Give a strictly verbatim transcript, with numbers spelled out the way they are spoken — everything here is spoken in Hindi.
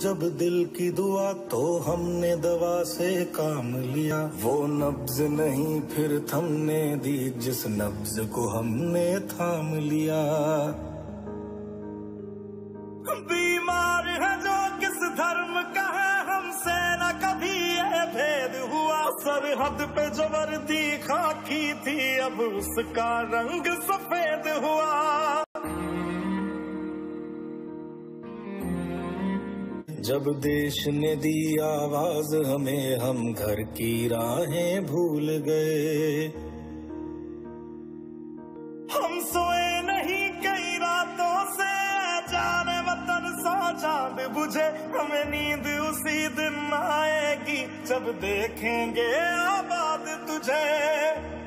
जब दिल की दुआ तो हमने दवा से काम लिया। वो नब्ज नहीं फिर थमने दी जिस नब्ज को हमने थाम लिया। बीमार है जो किस धर्म का है हमसे न कभी ये भेद हुआ। सरहद पे जो वर्दी खाकी थी अब उसका रंग सफेद हुआ। जब देश ने दी आवाज हमें हम घर की राहें भूल गए। हम सोए नहीं कई रातों से जाने वतन सा चांद बुझे। हमें नींद उसी दिन आएगी जब देखेंगे आबाद तुझे।